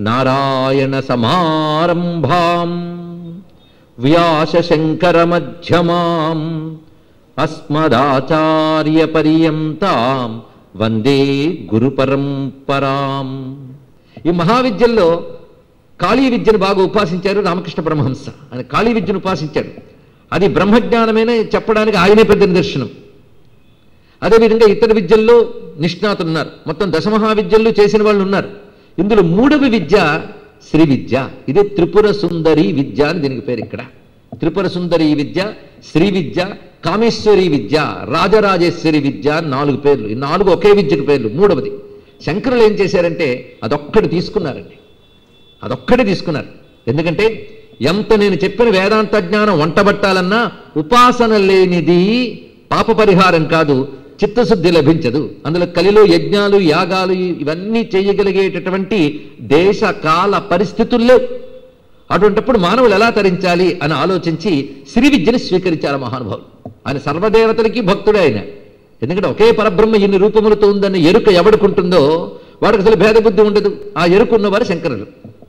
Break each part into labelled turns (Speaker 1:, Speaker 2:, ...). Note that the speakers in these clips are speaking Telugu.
Speaker 1: నారాయణ సమారంభాం వ్యాస శంకర మధ్యమాం అస్మదాచార్య పర్యంతాం వందే గురు పరంపరాం. ఈ మహావిద్యల్లో కాళీ విద్యను బాగా ఉపాసించారు రామకృష్ణ పరమహంస. ఆయన కాళీ విద్యను ఉపాసించాడు. అది బ్రహ్మజ్ఞానమేనే చెప్పడానికి ఆయనే పెద్ద నిదర్శనం. అదేవిధంగా ఇతర విద్యల్లో నిష్ణాతులు ఉన్నారు. మొత్తం దశమహావిద్యల్లో చేసిన వాళ్ళు ఉన్నారు. ఇందులో మూడవ విద్య శ్రీ విద్య. ఇదే త్రిపుర సుందరి విద్య అని దీనికి పేరు. ఇక్కడ త్రిపుర సుందరి విద్య, శ్రీ విద్య, కామేశ్వరి విద్య, రాజరాజేశ్వరి విద్య అని 4 పేర్లు. ఈ 4 ఒకే విద్యకు పేర్లు. మూడవది శంకరులు ఏం చేశారంటే అదొక్కటి తీసుకున్నారండి. అదొక్కటి తీసుకున్నారు. ఎందుకంటే ఎంత నేను చెప్పిన వేదాంత జ్ఞానం వంటబట్టాలన్నా ఉపాసన లేనిది పాప పరిహారం కాదు, చిత్తశుద్ధి లభించదు. అందులో కలిలో యజ్ఞాలు యాగాలు ఇవన్నీ చేయగలిగేటటువంటి దేశ కాల పరిస్థితుల్లో అటువంటిప్పుడు మానవులు ఎలా తరించాలి అని ఆలోచించి శ్రీ విద్యను స్వీకరించారు మహానుభావులు. ఆయన సర్వదేవతలకి భక్తుడే ఆయన. ఎందుకంటే ఒకే పరబ్రహ్మ ఇన్ని రూపములతో ఉందన్న ఎరుక ఎవడుకుంటుందో వాడికి అసలు భేదబుద్ధి ఉండదు. ఆ ఎరుకున్నవారు శంకరులు.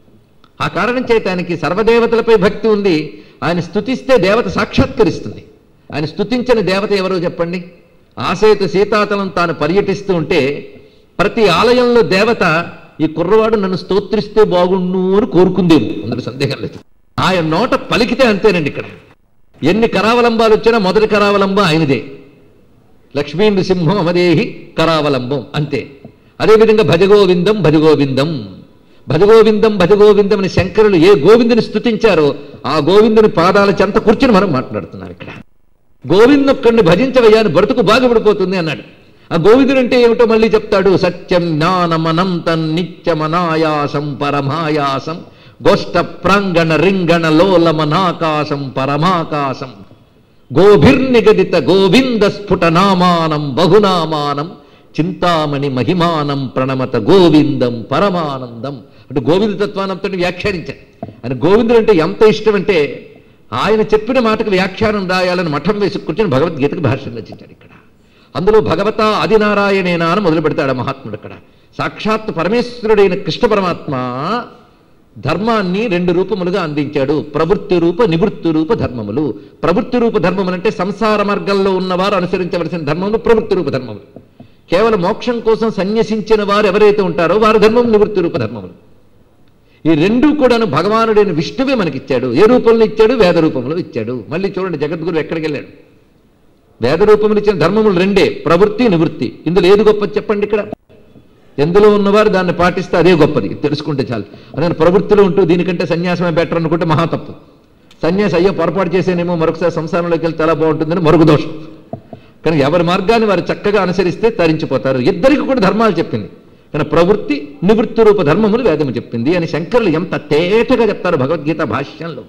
Speaker 1: ఆ కారణం చేత ఆయనకి సర్వదేవతలపై భక్తి ఉంది. ఆయన స్తుతిస్తే దేవత సాక్షాత్కరిస్తుంది. ఆయన స్తుతించిన దేవత ఎవరో చెప్పండి? ఆసేతు సీతాతలం తాను పర్యటిస్తూ ఉంటే ప్రతి ఆలయంలో దేవత ఈ కుర్రవాడు నన్ను స్తోత్రిస్తే బాగుండు అని కోరుకుందేమో, అందులో సందేహం లేదు. ఆయన నోట పలికితే అంతేనండి. ఇక్కడ ఎన్ని కరావలంబాలు వచ్చినా మొదటి కరావలంబం ఆయనదే. లక్ష్మీ నృసింహం అమదేహి కరావలంబం అంతే. అదేవిధంగా భజగోవిందం భజగోవిందం భజగోవిందం భజగోవిందం అని శంకరులు ఏ గోవిందుని స్తుతించారో ఆ గోవిందుని పాదాల చెంత కూర్చుని మనం మాట్లాడుతున్నాం. ఇక్కడ గోవిందొక్కడిని భజించవయ్యాని బ్రతుకు బాగుపడిపోతుంది అన్నాడు. ఆ గోవిందుడు అంటే ఏమిటో మళ్ళీ చెప్తాడు. సత్యం జ్ఞానమనంతం నిత్యమనాయాసం పరమాయాసం గోష్ఠ ప్రాంగణ రింగణ లోలమనాకాశం పరమాకాశం గోభిర్నిగదిత గోవింద స్ఫుటనామానం బహునామానం చింతామణి మహిమానం ప్రణమత గోవిందం పరమానందం. అంటే గోవింద తత్వానంతో వ్యాఖ్యానించారు. ఆయన గోవిందుడు అంటే ఎంత ఇష్టం అంటే ఆయన చెప్పిన మాటకు వ్యాఖ్యానం రాయాలని మఠం వేసి కూర్చొని భగవద్గీతకు భాష్యం రచించాడు. ఇక్కడ అందులో భగవత ఆదినారాయణేనా అని మొదలు పెడతాడు మహాత్ముడు. అక్కడ సాక్షాత్ పరమేశ్వరుడైన కృష్ణ పరమాత్మ ధర్మాన్ని 2 రూపములుగా అందించాడు. ప్రవృత్తి రూప నివృత్తి రూప ధర్మములు. ప్రవృత్తి రూప ధర్మములు అంటే సంసార మార్గంలో ఉన్నవారు అనుసరించవలసిన ధర్మములు ప్రవృత్తి రూప ధర్మములు. కేవలం మోక్షం కోసం సన్యసించిన వారు ఎవరైతే ఉంటారో వారి ధర్మం నివృత్తి రూప ధర్మములు. ఈ 2 కూడాను భగవానుడైన విష్ణువే మనకిచ్చాడు. ఏ రూపంలో ఇచ్చాడు? వేద రూపంలో ఇచ్చాడు. మళ్ళీ చూడండి జగద్గురు ఎక్కడికి వెళ్ళాడు. వేద రూపములు ఇచ్చిన ధర్మములు 2, ప్రవృత్తి నివృత్తి. ఇందులో ఏది గొప్పది చెప్పండి? ఇక్కడ ఎందులో ఉన్నవారు దాన్ని పాటిస్తే అదే గొప్పది, తెలుసుకుంటే చాలు. అదే ప్రవృత్తిలో ఉంటూ దీనికంటే సన్యాసమే బెటర్ అనుకుంటే మహాతప్పు. సన్యాసి అయ్యో పొరపాటు చేసేనేమో మరొకసారి సంసారంలోకి వెళ్తే చాలా బాగుంటుందని మరొక దోషం. కానీ ఎవరి మార్గాన్ని వారు చక్కగా అనుసరిస్తే తరించిపోతారు. ఇద్దరికి కూడా ధర్మాలు చెప్పింది. కానీ ప్రవృత్తి నివృత్తి రూప ధర్మములు వేదము చెప్పింది అని శంకరులు ఎంత తేటగా చెప్తారు భగవద్గీత భాష్యంలో.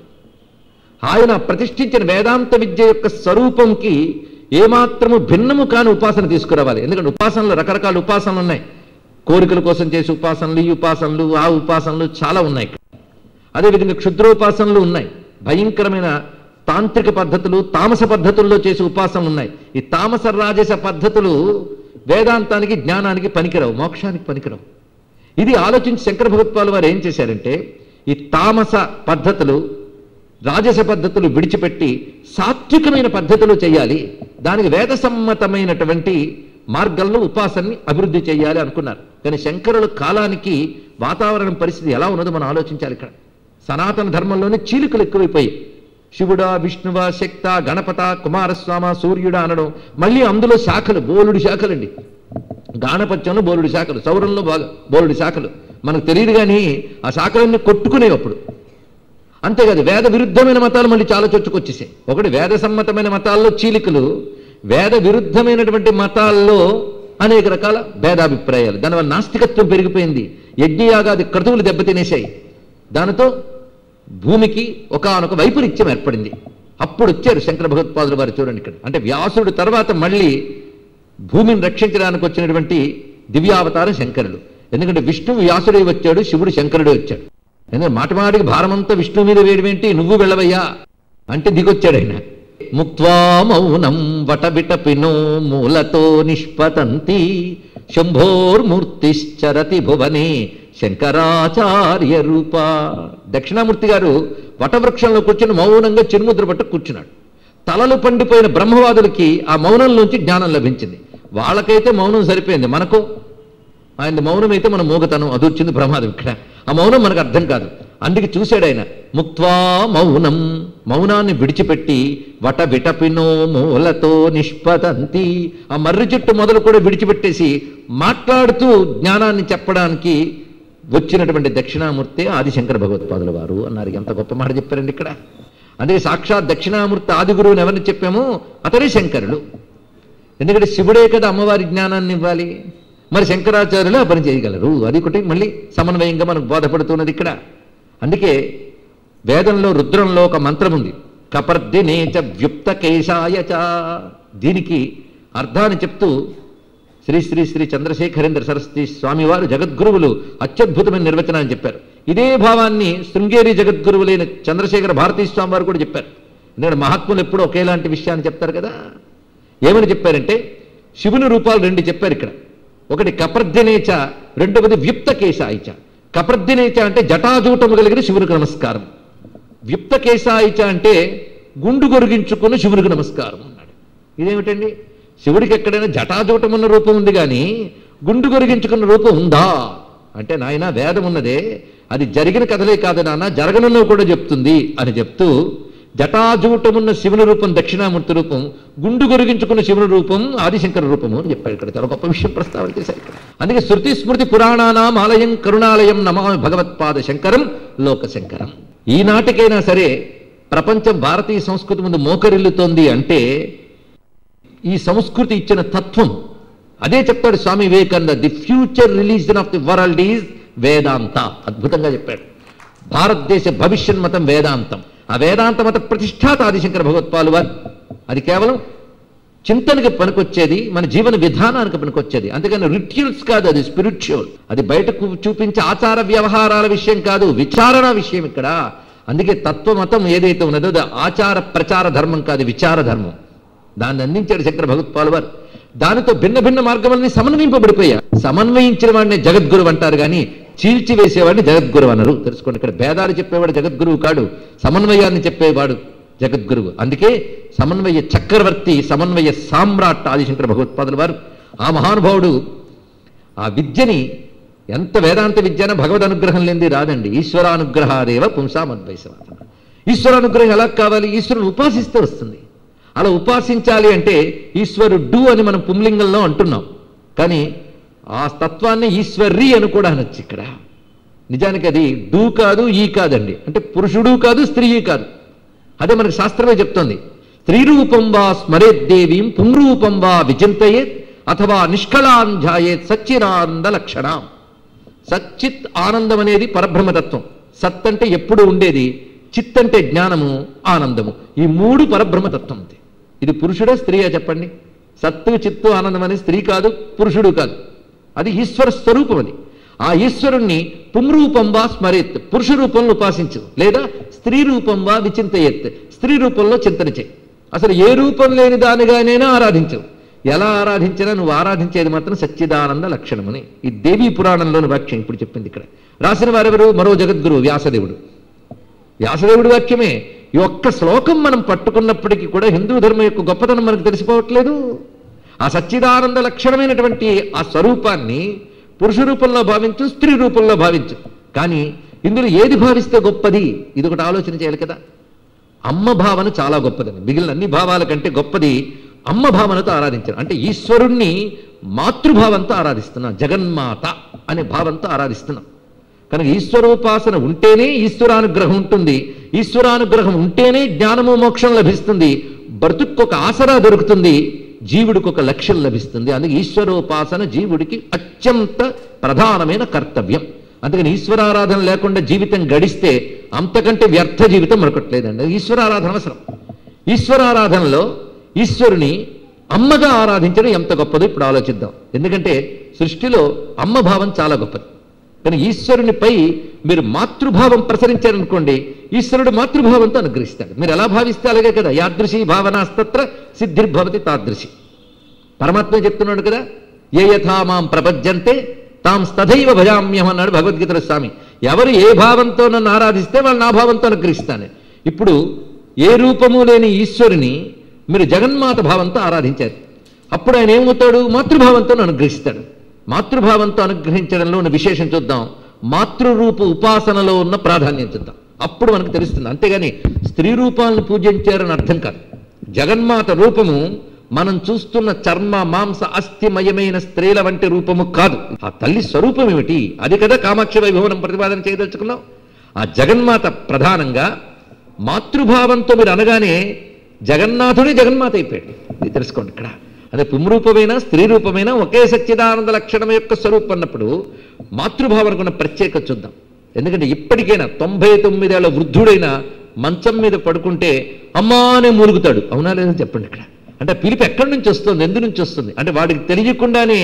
Speaker 1: ఆయన ప్రతిష్ఠించిన వేదాంత విద్య యొక్క స్వరూపంకి ఏమాత్రము భిన్నము కాని ఉపాసన తీసుకురావాలి. ఎందుకంటే ఉపాసనలు రకరకాల ఉపాసనలు ఉన్నాయి. కోరికల కోసం చేసే ఉపాసనలు, ఈ ఉపాసనలు, ఆ ఉపాసనలు చాలా ఉన్నాయి. అదేవిధంగా క్షుద్రోపాసనలు ఉన్నాయి. భయంకరమైన తాంత్రిక పద్ధతులు, తామస పద్ధతుల్లో చేసే ఉపాసనలు ఉన్నాయి. ఈ తామస రాజస పద్ధతులు వేదాంతానికి జ్ఞానానికి పనికిరావు, మోక్షానికి పనికిరావు. ఇది ఆలోచించి శంకర భగవత్పాలు వారు ఏం చేశారంటే ఈ తామస పద్ధతులు రాజస పద్ధతులు విడిచిపెట్టి సాత్వికమైన పద్ధతులు చేయాలి, దానికి వేద సమ్మతమైనటువంటి మార్గంలో ఉపాసనని అభివృద్ధి చేయాలి అనుకున్నారు. కానీ శంకరుల కాలానికి వాతావరణం పరిస్థితి ఎలా ఉన్నదో మనం ఆలోచించాలి. ఇక్కడ సనాతన ధర్మంలోనే చీలికలు ఎక్కువైపోయి శివుడా విష్ణువా శక్త గణపత కుమారస్వామ సూర్యుడా అనడం, మళ్ళీ అందులో శాఖలు బోలుడి శాఖలండి. గాణపత్యంలో బోలుడి శాఖలు, సౌరంలో బాగా బోలుడి శాఖలు. మనకు తెలియదు కానీ ఆ శాఖలన్నీ కొట్టుకునేవి అప్పుడు. అంతేకాదు వేద విరుద్ధమైన మతాలు మళ్ళీ చాలా చొచ్చుకొచ్చేసాయి. ఒకటి వేద సమ్మతమైన మతాల్లో చీలికలు, వేద విరుద్ధమైనటువంటి మతాల్లో అనేక రకాల భేదాభిప్రాయాలు. దానివల్ల నాస్తికత్వం పెరిగిపోయింది. యజ్ఞయాగాది క్రతువులు దెబ్బతినేశాయి. దానితో భూమికి ఒకానొక వైపరీత్యం ఏర్పడింది. అప్పుడు వచ్చారు శంకర భగవత్పాదులు వారు. చూడండి ఇక్కడ అంటే వ్యాసుడు తర్వాత మళ్ళీ భూమిని రక్షించడానికి వచ్చినటువంటి దివ్యావతారం శంకరుడు. ఎందుకంటే విష్ణువు వ్యాసుడే వచ్చాడు, శివుడు శంకరుడే వచ్చాడు. ఎందుకంటే మాటిమాటికి భారమంతా విష్ణువు మీద వేయడమేంటి, నువ్వు వెళ్ళవయ్యా అంటే దిగొచ్చాడు ఆయన. ముక్త్వా మౌనం వటబిటపినో మూలతో నిష్పతంతి శంభోర్మూర్తిశ్చరతి భువనే శంకరాచార్య రూప. దక్షిణామూర్తి గారు వటవృక్షంలో కూర్చుని మౌనంగా చిరుముద్ర పట్టు కూర్చున్నాడు. తలలు పండిపోయిన బ్రహ్మవాదులకి ఆ మౌనంలోంచి జ్ఞానం లభించింది. వాళ్ళకైతే మౌనం సరిపోయింది, మనకు ఆయన మౌనం అయితే మన మూగతనం, అది వచ్చింది ప్రమాదం. ఇక్కడ ఆ మౌనం మనకు అర్థం కాదు. అందుకే చూశాడు ఆయన, ముక్త్వా మౌనం, మౌనాన్ని విడిచిపెట్టి వట విటపినో మూలతో నిష్పతంతి, ఆ మర్రి చెట్టు మొదలు కూడా విడిచిపెట్టేసి మాట్లాడుతూ జ్ఞానాన్ని చెప్పడానికి వచ్చినటువంటి దక్షిణామూర్తి ఆదిశంకర భగవత్పాదుల వారు అన్నారు. ఎంత గొప్ప మాట చెప్పారండి ఇక్కడ. అందుకే సాక్షాత్ దక్షిణామూర్తి ఆది గురువుని ఎవరిని చెప్పామో అతడే శంకరులు. ఎందుకంటే శివుడే కదా అమ్మవారి జ్ఞానాన్ని ఇవ్వాలి, మరి శంకరాచార్యులు ఆ పని చేయగలరు. అది ఒకటి మళ్ళీ సమన్వయంగా మనకు బోధపడుతున్నది ఇక్కడ. అందుకే వేదంలో రుద్రంలో ఒక మంత్రం ఉంది, కపర్దినేచ వ్యుప్త కేశాయచ. దీనికి అర్థాన్ని చెప్తూ శ్రీ శ్రీ శ్రీ చంద్రశేఖరేంద్ర సరస్వతి స్వామివారు జగద్గురువులు అత్యద్భుతమైన నిర్వచనాన్ని చెప్పారు. ఇదే భావాన్ని శృంగేరి జగద్గురువులైన చంద్రశేఖర భారతీ స్వామి వారు కూడా చెప్పారు. ఎందుకంటే మహాత్ములు ఎప్పుడూ ఒకేలాంటి విషయాన్ని చెప్తారు కదా. ఏమని చెప్పారంటే శివుని రూపాలు రెండు చెప్పారు ఇక్కడ. ఒకటి కపర్దినేచ, రెండవది వ్యుప్త కేశాయిచ. కపర్దినేచ అంటే జటాజూటము కలిగిన శివునికి నమస్కారం, వ్యుప్త కేశాయిచ అంటే గుండు గొరిగించుకున్న శివునికి నమస్కారం అన్నాడు. ఇదేమిటండి, శివుడికి ఎక్కడైనా జటాజూటం ఉన్న రూపం ఉంది కానీ గుండు గొరిగించుకున్న రూపం ఉందా అంటే, నాయన వేదం ఉన్నదే అది జరిగిన కథలే కాదు నాన్న, జరగనున్నవి కూడా చెప్తుంది అని చెప్తూ జటాజూటమున్న శివుని రూపం దక్షిణామూర్తి రూపం, గుండు గొరిగించుకున్న శివుని రూపం ఆదిశంకర రూపము అని చెప్పాడు. ఇక్కడ చాలా గొప్ప విషయం ప్రస్తావన చేశారు ఇక్కడ. అందుకే శృతి స్మృతి పురాణానాం ఆలయం కరుణాలయం నమామి భగవత్పాద శంకరం లోకశంకరం. ఈనాటికైనా సరే ప్రపంచం భారతీయ సంస్కృతి ముందు మోకరిల్లుతోంది అంటే ఈ సంస్కృతి ఇచ్చిన తత్వం అదే చెప్తాడు Swami Vivekananda. The future religion of the world is Vedanta. అద్భుతంగా చెప్పాడు. భారతదేశ భవిష్యన్మతం వేదాంతం. ఆ వేదాంత మత ప్రతిష్టాత ఆదిశంకర భగవత్పాలు వారు. అది కేవలం చింతనకి పనికొచ్చేది, మన జీవన విధానానికి పనికొచ్చేది. అంతేకాని రిచువల్స్ కాదు, అది స్పిరిచువల్. అది బయటకు చూపించే ఆచార వ్యవహారాల విషయం కాదు, విచారణ విషయం ఇక్కడ. అందుకే తత్వమతం ఏదైతే ఉన్నదో అది ఆచార ప్రచార ధర్మం కాదు, విచార ధర్మం. దాన్ని అందించాడు శంకర భగవత్పాలు వారు. దానితో భిన్న భిన్న మార్గములని సమన్వయింపబడిపోయా. సమన్వయించిన వాడిని జగద్గురువు అంటారు కానీ చీల్చివేసేవాడిని జగద్గురువు అనరు. తెలుసుకోండి, ఇక్కడ భేదాలు చెప్పేవాడు జగద్గురువు కాడు, సమన్వయాన్ని చెప్పేవాడు జగద్గురువు. అందుకే సమన్వయ చక్రవర్తి, సమన్వయ సామ్రాట్ ఆదిశంకర భగవత్పాదుల వారు. ఆ మహానుభావుడు ఆ విద్యని, ఎంత వేదాంత విద్యన భగవద్ అనుగ్రహం లేనిది రాదండి. ఈశ్వరానుగ్రహాదేవ పుంసామద్వైసవాద. ఈశ్వరానుగ్రహం ఎలా కావాలి? ఈశ్వరుని ఉపాసిస్తే వస్తుంది. అలా ఉపాసించాలి అంటే ఈశ్వరుడు అని మనం పుంలింగంలో అంటున్నాం, కానీ ఆ తత్వాన్ని ఈశ్వర్రి అని కూడా అనొచ్చు ఇక్కడ. నిజానికి అది డూ కాదు, ఈ కాదండి. అంటే పురుషుడు కాదు, స్త్రీ కాదు. అదే మనకు శాస్త్రమే చెప్తోంది. స్త్రీరూపం వా స్మరేద్దేవీం పుంరూపం వా విచింతయేత్ అథవా నిష్కళాంధ్యాయేత్ సచ్చిదానంద లక్షణం. సచ్చిత్ ఆనందం అనేది పరబ్రహ్మతత్వం. సత్ అంటే ఎప్పుడు ఉండేది, చిత్ అంటే జ్ఞానము, ఆనందము. ఈ మూడు పరబ్రహ్మతత్వం. ఇది పురుషుడా స్త్రీయా చెప్పండి? సత్తు చిత్తు ఆనందం అనేది స్త్రీ కాదు, పురుషుడు కాదు, అది ఈశ్వర స్వరూపం. అది ఆ ఈశ్వరుణ్ణి పుంరూపం వా స్మరేత్, పురుష రూపంలో ఉపాసించు, లేదా స్త్రీ రూపం వా విచింతయేత్, స్త్రీ రూపంలో చింతన చేయి. అసలు ఏ రూపం లేని దానిగానైనా ఆరాధించవు. ఎలా ఆరాధించినా నువ్వు ఆరాధించేది మాత్రం సచ్చిదానంద లక్షణమని ఈ దేవీ పురాణంలోని వాక్యం ఇప్పుడు చెప్పింది. ఇక్కడ రాసిన వారెవరు? మరో జగద్గురు వ్యాసదేవుడు. వ్యాసదేవుడి వాక్యమే. ఈ ఒక్క శ్లోకం మనం పట్టుకున్నప్పటికీ కూడా హిందూ ధర్మం యొక్క గొప్పతనం మనకు తెలిసిపోవట్లేదు. ఆ సచ్చిదానంద లక్షణమైనటువంటి ఆ స్వరూపాన్ని పురుష రూపంలో భావించు, స్త్రీ రూపంలో భావించు. కానీ ఇందులో ఏది భావిస్తే గొప్పది? ఇది ఒకటి ఆలోచన చేయాలి కదా. అమ్మ భావన చాలా గొప్పదని, మిగిలిన అన్ని భావాల కంటే గొప్పది అమ్మ భావనతో ఆరాధించారు. అంటే ఈశ్వరుణ్ణి మాతృభావంతో ఆరాధిస్తున్నాం, జగన్మాత అనే భావంతో ఆరాధిస్తున్నాం. కనుక ఈశ్వరోపాసన ఉంటేనే ఈశ్వరానుగ్రహం ఉంటుంది, ఈశ్వరానుగ్రహం ఉంటేనే జ్ఞానము మోక్షం లభిస్తుంది, బ్రతుక్కొక ఆసరా దొరుకుతుంది, జీవుడికి ఒక లక్ష్యం లభిస్తుంది. అందుకే ఈశ్వరోపాసన జీవుడికి అత్యంత ప్రధానమైన కర్తవ్యం. అందుకని ఈశ్వరారాధన లేకుండా జీవితం గడిస్తే అంతకంటే వ్యర్థ జీవితం మరొకట్లేదండి. ఈశ్వరారాధన అవసరం. ఈశ్వరారాధనలో ఈశ్వరుని అమ్మగా ఆరాధించడం ఎంత గొప్పదో ఇప్పుడు ఆలోచిద్దాం. ఎందుకంటే సృష్టిలో అమ్మ భావం చాలా గొప్పది. కానీ ఈశ్వరునిపై మీరు మాతృభావం ప్రసరించారనుకోండి, ఈశ్వరుడు మాతృభావంతో అనుగ్రహిస్తాడు. మీరు ఎలా భావిస్తే అలాగే కదా. యాదృశీ భావనాస్తత్ర సిద్ధిర్భవతి తాదృశి. పరమాత్మ చెప్తున్నాడు కదా, ఏ యథా మాం ప్రపద్యంతే తాం తథైవ భజామ్యం అన్నాడు భగవద్గీతలో స్వామి. ఎవరు ఏ భావంతో నన్ను ఆరాధిస్తే వాళ్ళు నా భావంతో అనుగ్రహిస్తాను. ఇప్పుడు ఏ రూపము లేని ఈశ్వరుని మీరు జగన్మాత భావంతో ఆరాధించారు. అప్పుడు ఆయన ఏమవుతాడు? మాతృభావంతో అనుగ్రహిస్తాడు. మాతృభావంతో అనుగ్రహించడంలో ఉన్న విశేషం చూద్దాం. మాతృరూప ఉపాసనలో ఉన్న ప్రాధాన్యం చూద్దాం. అప్పుడు మనకు తెలుస్తుంది. అంతేగాని స్త్రీ రూపాలను పూజించారని అర్థం కాదు. జగన్మాత రూపము మనం చూస్తున్న చర్మ మాంస అస్థిమయమైన స్త్రీల వంటి రూపము కాదు. ఆ తల్లి స్వరూపం ఏమిటి? అది కదా కామాక్షి వైభవం ప్రతిపాదన చేయదలుచుకున్నాం. ఆ జగన్మాత ప్రధానంగా మాతృభావంతో మీరు అనగానే జగన్నాథుడే జగన్మాత అయిపోయాడు. ఇది తెలుసుకోండి. ఇక్కడ అదే పుంరూపమైన స్త్రీ రూపమైన ఒకే సచ్చిదానంద లక్షణం యొక్క స్వరూపం అన్నప్పుడు మాతృభావనకు ఉన్న ప్రత్యేకత చూద్దాం. ఎందుకంటే ఇప్పటికైనా 99 ఏళ్ల వృద్ధుడైనా మంచం మీద పడుకుంటే అమ్మానే మూలుగుతాడు. అవునా లేదని చెప్పండి. ఇక్కడ అంటే పిలుపు ఎక్కడి నుంచి వస్తుంది, ఎందు నుంచి వస్తుంది అంటే వాడికి తెలియకుండానే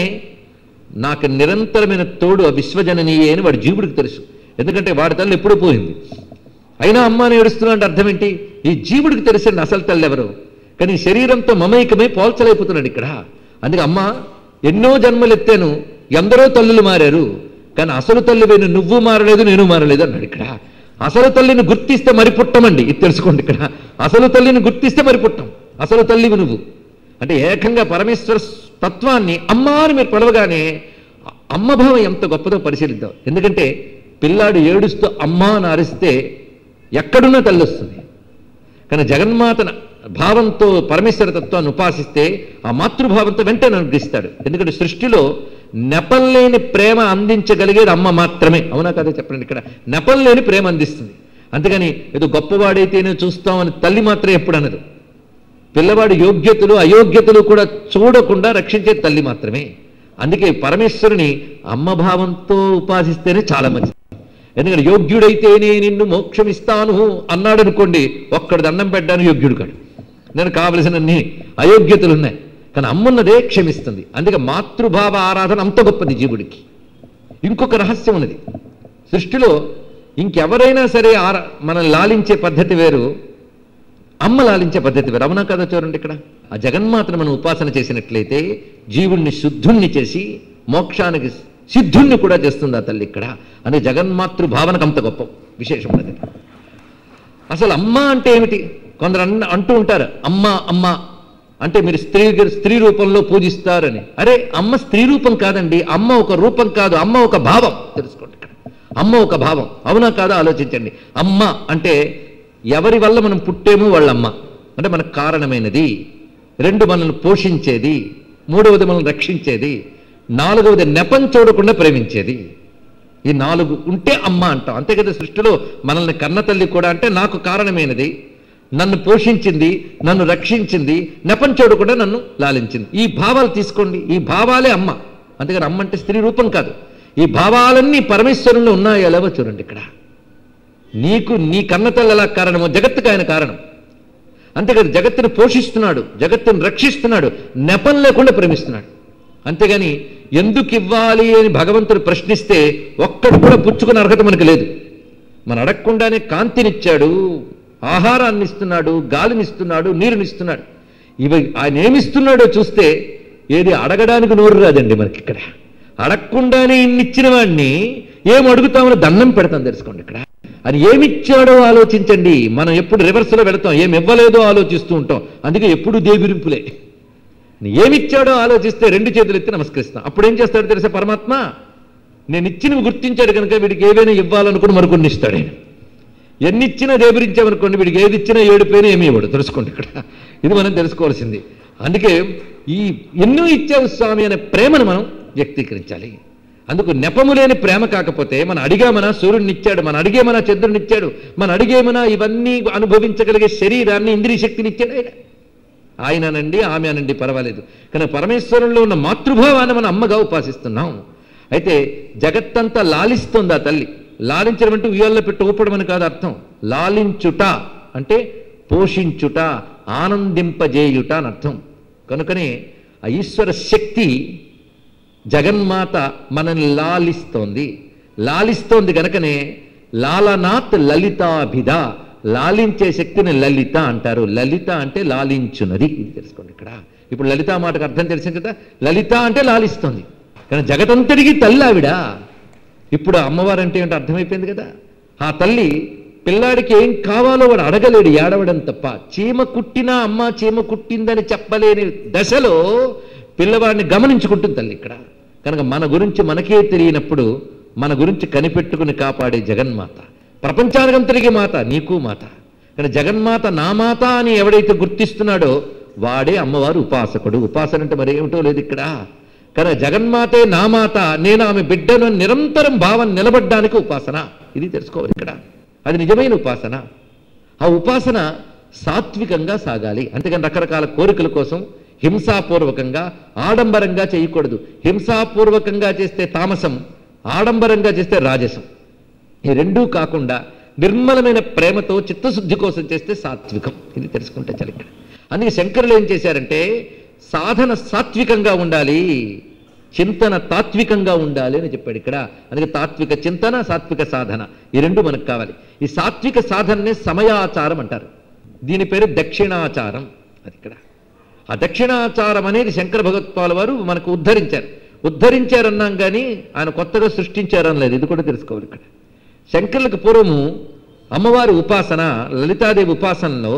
Speaker 1: నాకు నిరంతరమైన తోడు ఆ విశ్వజననీయే అని వాడి జీవుడికి తెలుసు. ఎందుకంటే వాడి తల్లి ఎప్పుడూ పోయింది. అయినా అమ్మాని ఏడుస్తున్నా అంటే అర్థం ఏంటి? ఈ జీవుడికి తెలిసండి అసలు తల్లి ఎవరు. కానీ శరీరంతో మమైకమై పోల్చలేకపోతున్నాడు ఇక్కడ. అందుకే అమ్మ ఎన్నో జన్మలు ఎత్తాను, ఎందరో తల్లులు మారారు, కానీ అసలు తల్లి పోయిన నువ్వు మారలేదు నేను మారలేదు అన్నాడు. ఇక్కడ అసలు తల్లిని గుర్తిస్తే మరి పుట్టమండి. ఇది తెలుసుకోండి. ఇక్కడ అసలు తల్లిని గుర్తిస్తే మరి పుట్టం. అసలు తల్లివి నువ్వు అంటే ఏకంగా పరమేశ్వర తత్వాన్ని అమ్మ అని మీరు పిలవగానే అమ్మభావం ఎంత గొప్పదో పరిశీలిద్దాం. ఎందుకంటే పిల్లాడు ఏడుస్తూ అమ్మ అని అరిస్తే ఎక్కడున్నా తల్లి వస్తుంది. కానీ జగన్మాతన భావంతో పరమేశ్వర తత్వాన్ని ఉపాసిస్తే ఆ మాతృభావంతో వెంటనే అనుగ్రహిస్తాడు. ఎందుకంటే సృష్టిలో నెపల్లేని ప్రేమ అందించగలిగేది అమ్మ మాత్రమే. అవునా కదా చెప్పండి. ఇక్కడ నెపల్లేని ప్రేమ అందిస్తుంది. అంతేగాని ఏదో గొప్పవాడైతేనే చూస్తామని తల్లి మాత్రం ఎప్పుడు అనదు. పిల్లవాడి యోగ్యతలు అయోగ్యతలు కూడా చూడకుండా రక్షించే తల్లి మాత్రమే. అందుకే పరమేశ్వరుని అమ్మభావంతో ఉపాసిస్తేనే చాలా మంచిది. ఎందుకంటే యోగ్యుడైతేనే నిన్ను మోక్షమిస్తాను అన్నాడు అనుకోండి, ఒక్కడు దండం పెట్టడానికి యోగ్యుడు కాడు. నేను కావలసినన్ని అయోగ్యతలు ఉన్నాయి, కానీ అమ్మున్నదే క్షమిస్తుంది. అందుకే మాతృభావ ఆరాధన అంత గొప్పది జీవుడికి. ఇంకొక రహస్యం ఉన్నది సృష్టిలో. ఇంకెవరైనా సరే మనల్ని లాలించే పద్ధతి వేరు, అమ్మ లాలించే పద్ధతి వేరు. అవునా కదా చూడండి. ఇక్కడ ఆ జగన్మాతను మనం ఉపాసన చేసినట్లయితే జీవుణ్ణి శుద్ధుణ్ణి చేసి మోక్షానికి సిద్ధుణ్ణి కూడా చేస్తుంది ఆ తల్లి ఇక్కడ. అని జగన్మాతృ భావనకు అంత గొప్ప విశేషం ఉన్నది. అసలు అమ్మ అంటే ఏమిటి? కొందరు అంటూ ఉంటారు అమ్మ అమ్మ అంటే మీరు స్త్రీ రూపంలో పూజిస్తారని. అరే అమ్మ స్త్రీ రూపం కాదండి. అమ్మ ఒక రూపం కాదు, అమ్మ ఒక భావం. తెలుసుకోండి. ఇక్కడ అమ్మ ఒక భావం. అవునా కాదా ఆలోచించండి. అమ్మ అంటే ఎవరి వల్ల మనం పుట్టేమో వాళ్ళమ్మ అంటే మనకు కారణమైనది. 2 మనల్ని పోషించేది, 3వది మనల్ని రక్షించేది, 4వది నెపం చూడకుండా ప్రేమించేది. ఈ 4 ఉంటే అమ్మ అంటాం. అంతే కదా సృష్టిలో మనల్ని కన్న తల్లి కూడా అంటే నాకు కారణమైనది, నన్ను పోషించింది, నన్ను రక్షించింది, నెపం చూడకుండా నన్ను లాలించింది. ఈ భావాలు తీసుకోండి. ఈ భావాలే అమ్మ. అంతేగాని అమ్మ అంటే స్త్రీ రూపం కాదు. ఈ భావాలన్నీ పరమేశ్వరంలో ఉన్నాయో ఎలాగో చూడండి. ఇక్కడ నీకు నీ కన్నతల్లి ఎలా కారణమో జగత్తుకు ఆయన కారణం. అంతేకాదు జగత్తును పోషిస్తున్నాడు, జగత్తును రక్షిస్తున్నాడు, నెపం లేకుండా ప్రేమిస్తున్నాడు. అంతేగాని ఎందుకు ఇవ్వాలి అని భగవంతుడు ప్రశ్నిస్తే ఒక్కడు కూడా పుచ్చుకునే అర్హత మనకు లేదు. మనం అడగకుండానే కాంతినిచ్చాడు, ఆహారాన్ని ఇస్తున్నాడు, గాలినిస్తున్నాడు, నీరునిస్తున్నాడు. ఇవి ఆయన ఏమిస్తున్నాడో చూస్తే ఏది అడగడానికి నోరు రాదండి మనకి. ఇక్కడ అడగకుండానే ఇన్నిచ్చిన వాడిని ఏం అడుగుతామని దండం పెడతాం. తెలుసుకోండి. ఇక్కడ అది ఏమిచ్చాడో ఆలోచించండి. మనం ఎప్పుడు రివర్స్లో వెళతాం, ఏమి ఇవ్వలేదో ఆలోచిస్తూ ఉంటాం. అందుకే ఎప్పుడు దేవిరింపులే. ఏమిచ్చాడో ఆలోచిస్తే 2 చేతులు ఎత్తి నమస్కరిస్తాం. అప్పుడు ఏం చేస్తాడో తెలుసా పరమాత్మ? నేను ఇచ్చినవి గుర్తించాడు కనుక వీడికి ఏవైనా ఇవ్వాలనుకుని మరికొన్ని ఇస్తాడు ఆయన. ఎన్ని ఇచ్చినా దేవిరించామనుకోండి, వీడికి ఏది ఇచ్చినా ఏడిపోయినా ఏమి ఇవ్వడు. తెలుసుకోండి. ఇక్కడ ఇది మనం తెలుసుకోవాల్సింది. అందుకే ఈ ఎన్నో ఇచ్చావు స్వామి అనే ప్రేమను మనం వ్యక్తీకరించాలి. అందుకు నెపము లేని ప్రేమ కాకపోతే మనం అడిగామనా సూర్యుడిని ఇచ్చాడు, మనం అడిగేమనా చంద్రుడిని ఇచ్చాడు, మనం అడిగేమనా ఇవన్నీ అనుభవించగలిగే శరీరాన్ని ఇంద్రియ శక్తిని ఇచ్చాడు ఆయననండి ఆమె అనండి పర్వాలేదు. కానీ పరమేశ్వరంలో ఉన్న మాతృభావాన్ని మనం అమ్మగా ఉపాసిస్తున్నాం. అయితే జగత్తంతా లాలిస్తుంది ఆ తల్లి. లాలించడం అంటే ఉయ్యాల్లో పెట్టి ఊపడం అని కాదు అర్థం. లాలించుట అంటే పోషించుట, ఆనందింపజేయుట అని అర్థం. కనుకనే ఆ ఈశ్వర శక్తి జగన్మాత మనల్ని లాలిస్తోంది కనుకనే లాలనాత్ లలితాభిధ, లాలించే శక్తిని లలిత అంటారు. లలిత అంటే లాలించున్నది. ఇది తెలుసుకోండి. ఇక్కడ ఇప్పుడు లలిత మాటకు అర్థం తెలిసింది కదా, లలిత అంటే లాలిస్తుంది, కానీ జగతంతటికి తల్లి ఆవిడ. ఇప్పుడు అమ్మవారు అంటే ఏంటో అర్థమైపోయింది కదా. ఆ తల్లి పిల్లాడికి ఏం కావాలో వాడు అడగలేడు, ఏడవడం తప్ప. చీమ కుట్టినా అమ్మ చీమ కుట్టిందని చెప్పలేని దశలో పిల్లవాడిని గమనించుకుంటుంది తల్లి ఇక్కడ. కనుక మన గురించి మనకే తెలియనప్పుడు మన గురించి కనిపెట్టుకుని కాపాడే జగన్మాత, ప్రపంచానికంతటికి మాత, నీకు మాత. కానీ జగన్మాత నా మాత అని ఎవడైతే గుర్తిస్తున్నాడో వాడే అమ్మవారు ఉపాసకుడు. ఉపాసన అంటే మరి ఏమిటో లేదు ఇక్కడ. కానీ జగన్మాతే నా మాత, నేను ఆమె బిడ్డను నిరంతరం భావం నిలబడ్డానికి ఉపాసన. ఇది తెలుసుకోవాలి ఇక్కడ. అది నిజమైన ఉపాసన. ఆ ఉపాసన సాత్వికంగా సాగాలి. అంతేగాని రకరకాల కోరికల కోసం హింసాపూర్వకంగా ఆడంబరంగా చేయకూడదు. హింసాపూర్వకంగా చేస్తే తామసం, ఆడంబరంగా చేస్తే రాజసం. ఈ రెండూ కాకుండా నిర్మలమైన ప్రేమతో చిత్తశుద్ధి కోసం చేస్తే సాత్వికం. ఇది తెలుసుకుంటే చాలు ఇక్కడ. అందుకే శంకరులు ఏం చేశారంటే సాధన సాత్వికంగా ఉండాలి, చింతన తాత్వికంగా ఉండాలి అని చెప్పాడు ఇక్కడ. అందుకే తాత్విక చింతన, సాత్విక సాధన, ఈ రెండు మనకు కావాలి. ఈ సాత్విక సాధననే సమయాచారం అంటారు. దీని పేరు దక్షిణాచారం. అది ఇక్కడ. ఆ దక్షిణాచారం అనేది శంకర భగవత్పాల వారు మనకు ఉద్ధరించారన్నాం కానీ ఆయన కొత్తగా సృష్టించారనలేదు. ఇది కూడా తెలుసుకోవాలి ఇక్కడ. శంకరులకు పూర్వము అమ్మవారి ఉపాసన, లలితాదేవి ఉపాసనలో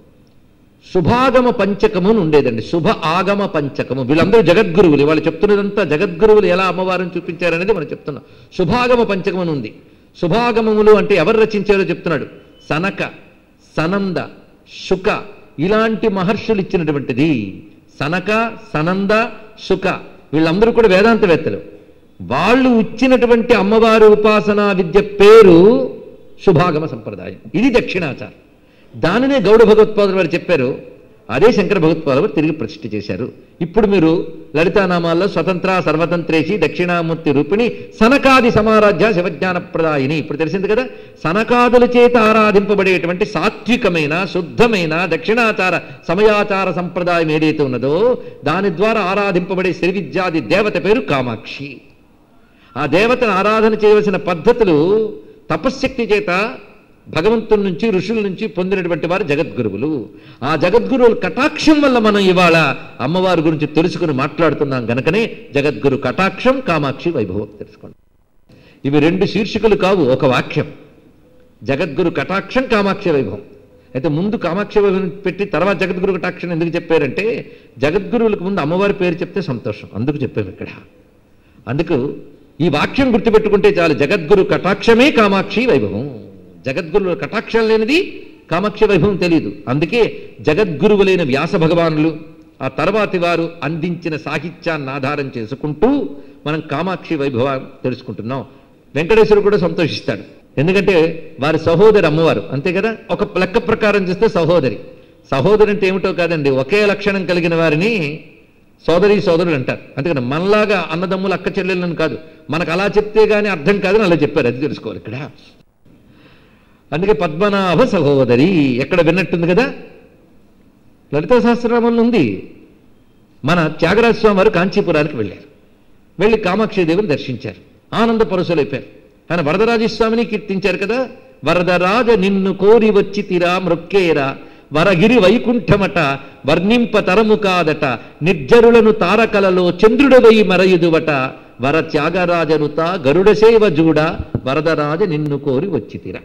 Speaker 1: శుభాగమ పంచకము అని ఉండేదండి. శుభ ఆగమ పంచకము. వీళ్ళందరూ జగద్గురువులు. వాళ్ళు చెప్తున్నదంతా జగద్గురువులు ఎలా అమ్మవారిని చూపించారనేది మనం చెప్తున్నాం. శుభాగమ పంచకం అని ఉంది. శుభాగమములు అంటే ఎవరు రచించారో చెప్తున్నాడు. సనక, సనంద, శుక ఇలాంటి మహర్షులు ఇచ్చినటువంటిది. సనక, సనంద, శుక వీళ్ళందరూ కూడా వేదాంతవేత్తలు. వాళ్ళు ఇచ్చినటువంటి అమ్మవారి ఉపాసనా విద్య పేరు శుభాగమ సంప్రదాయం. ఇది దక్షిణాచారం. దానినే గౌడ భగవత్పాదులు వారు చెప్పారు. అదే శంకర భగవత్పాదులు వారు తిరిగి ప్రతిష్ఠ చేశారు. ఇప్పుడు మీరు లలితానామాల్లో స్వతంత్ర సర్వతంత్రేషి దక్షిణామూర్తి రూపిణి సనకాది సమారాధ్య శివజ్ఞాన ప్రదాయిని. ఇప్పుడు తెలిసింది కదా. సనకాదుల చేత ఆరాధింపబడేటువంటి సాత్వికమైన శుద్ధమైన దక్షిణాచార సమయాచార సంప్రదాయం ఏదైతే ఉన్నదో దాని ద్వారా ఆరాధింపబడే శ్రీ విద్యాది దేవత పేరు కామాక్షి. ఆ దేవతను ఆరాధన చేయవలసిన పద్ధతులు తపశ్శక్తి చేత భగవంతుడి నుంచి ఋషుల నుంచి పొందినటువంటి వారు జగద్గురువులు. ఆ జగద్గురువుల కటాక్షం వల్ల మనం ఇవాళ అమ్మవారి గురించి తెలుసుకుని మాట్లాడుతున్నాం గనకనే జగద్గురు కటాక్షం కామాక్షి వైభవం తెలుసుకోండి. ఇవి రెండు శీర్షికలు కావు, ఒక వాక్యం. జగద్గురు కటాక్షం కామాక్షి వైభవం. అయితే ముందు కామాక్షి వైభవం పెట్టి తర్వాత జగద్గురు కటాక్షం ఎందుకు చెప్పారంటే జగద్గురువులకు ముందు అమ్మవారి పేరు చెప్తే సంతోషం, అందుకు చెప్పాము ఇక్కడ. అందుకు ఈ వాక్యం గుర్తుపెట్టుకుంటే చాలు. జగద్గురు కటాక్షమే కామాక్షి వైభవం. జగద్గురువుల కటాక్షం లేనిది కామాక్షి వైభవం తెలియదు. అందుకే జగద్గురువులైన వ్యాస భగవానులు ఆ తర్వాతి వారు అందించిన సాహిత్యాన్ని ఆధారం చేసుకుంటూ మనం కామాక్షి వైభవం తెలుసుకుంటున్నాం. వెంకటేశ్వరుడు కూడా సంతోషిస్తాడు. ఎందుకంటే వారి సహోదరి అమ్మవారు, అంతే కదా. ఒక లెక్క ప్రకారం చూస్తే సహోదరి అంటే ఏమిటో కాదండి, ఒకే లక్షణం కలిగిన వారిని సోదరులు అంటారు. అంతేకాదు మనలాగా అన్నదమ్ములు అక్క చెల్లెళ్ళని కాదు. మనకు అలా చెప్తే గానీ అర్థం కాదని అలా చెప్పారు. అది తెలుసుకోవాలి ఇక్కడ. అందుకే పద్మనాభ సహోదరి ఎక్కడ విన్నట్టుంది కదా, లలితా సహస్రనామంలో ఉంది. మన త్యాగరాజ స్వామి వారు కాంచీపురానికి వెళ్ళారు. వెళ్ళి కామాక్షిదేవిని దర్శించారు, ఆనంద పరవశులైపోయారు. ఆయన వరదరాజస్వామిని కీర్తించారు కదా. వరదరాజ నిన్ను కోరి వచ్చి తిరా మృక్కేరా వరగిరి వైకుంఠమట వర్ణింప తరము కాదట నిర్జరులను తారకలలో చంద్రుడవై మరయుదువట వర త్యాగరాజనుత గరుడ సేవ జూడ వరదరాజ నిన్ను కోరి వచ్చి తిరా.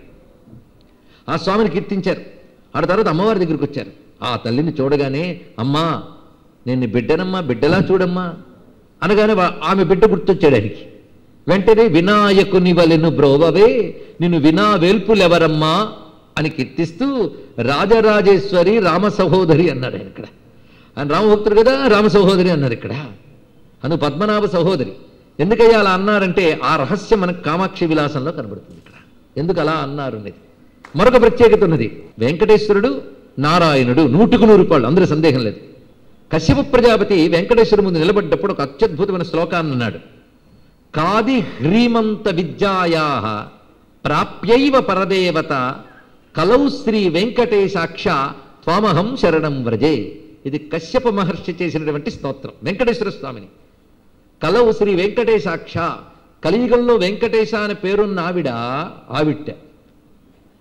Speaker 1: ఆ స్వామిని కీర్తించారు. ఆ తర్వాత అమ్మవారి దగ్గరికి వచ్చారు. ఆ తల్లిని చూడగానే అమ్మా నేను బిడ్డనమ్మా, బిడ్డలా చూడమ్మా అనగానే ఆమె బిడ్డ గుర్తొచ్చాడు ఆయనకి. వెంటనే వినాయకుని వలెను బ్రోవవే నిన్ను వినా వేల్పులెవరమ్మా అని కీర్తిస్తూ రాజరాజేశ్వరి రామ సహోదరి అన్నాడు ఆయన ఇక్కడ. ఆయన రామభక్తుడు కదా, రామ సహోదరి అన్నారు ఇక్కడ. అందుకు పద్మనాభ సహోదరి. ఎందుకయ్యా అలా అన్నారంటే ఆ రహస్యం మనకు కామాక్షి విలాసంలో కనబడుతుంది ఇక్కడ. ఎందుకు అలా అన్నారు అనేది మరొక ప్రత్యేకత ఉన్నది. వెంకటేశ్వరుడు నారాయణుడు 100% అందరూ సందేహం లేదు. కశ్యప ప్రజాపతి వెంకటేశ్వరుడు ముందు నిలబడ్డప్పుడు ఒక అత్యద్భుతమైన శ్లోకాన్ని అన్నాడు. కాది హ్రీమంత విద్యాయా ప్రాప్యైవ పరదేవత కలౌ శ్రీ వెంకటేశాక్ష త్వామహం శరణం వ్రజే. ఇది కశ్యప మహర్షి చేసినటువంటి స్తోత్రం వెంకటేశ్వర స్వామిని. కలౌ శ్రీ వెంకటేశాక్ష, కలియుగంలో వెంకటేశ అనే పేరున్న ఆవిడ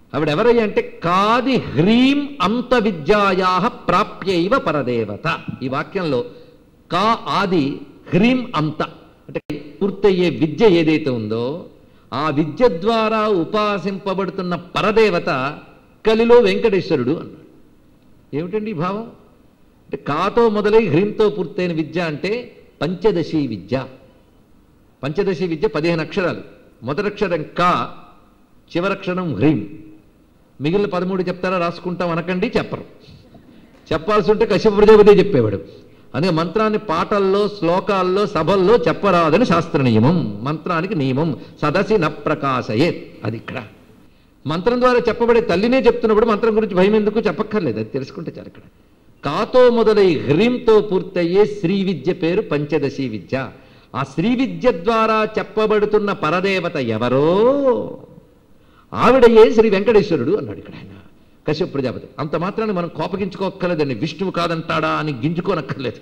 Speaker 1: ఆవిడెవరయ్యా అంటే కాది హ్రీం అంత విద్యాయా ప్రాప్యైవ పరదేవత. ఈ వాక్యంలో కా ఆది హ్రీం అంత అంటే పూర్తయ్యే విద్య ఏదైతే ఉందో ఆ విద్య ద్వారా ఉపాసింపబడుతున్న పరదేవత కలిలో వెంకటేశ్వరుడు అన్నాడు. ఏమిటండి ఈ భావం? అంటే కాతో మొదలై హ్రీంతో పూర్తయిన విద్య అంటే పంచదశి విద్య. పంచదశి విద్య 15 అక్షరాలు. మొదటక్షరం కా, చివరక్షరం హ్రీం. మిగిలిన 13 చెప్తారా రాసుకుంటాం అనకండి, చెప్పరు. చెప్పాల్సి ఉంటే కశ్యప ప్రజాపతి చెప్పేవాడు. అందుకే మంత్రాన్ని పాటల్లో, శ్లోకాల్లో, సభల్లో చెప్పరాదని శాస్త్ర నియమం. మంత్రానికి నియమం సదసి న ప్రకాశయే. అది ఇక్కడ మంత్రం ద్వారా చెప్పబడే తల్లినే చెప్తున్నప్పుడు మంత్రం గురించి భయం ఎందుకు చెప్పక్కర్లేదు, అది తెలుసుకుంటే చాలు. ఇక్కడ కాతో మొదలై హ్రీంతో పూర్తయ్యే శ్రీ విద్య పేరు పంచదశి విద్య. ఆ శ్రీ విద్య ద్వారా చెప్పబడుతున్న పరదేవత ఎవరో ఆవిడయే శ్రీ వెంకటేశ్వరుడు అన్నాడు ఇక్కడ ఆయన కశ్యప ప్రజాపతి. అంత మాత్రాన్ని మనం కోపగించుకోక్కర్లేదండి. విష్ణువు కాదంటాడా అని గింజుకోనక్కర్లేదు.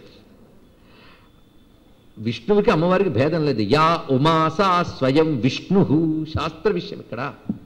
Speaker 1: విష్ణువుకి అమ్మవారికి భేదం లేదు. యా ఉమాసా స్వయం విష్ణు, శాస్త్ర విషయం ఇక్కడ.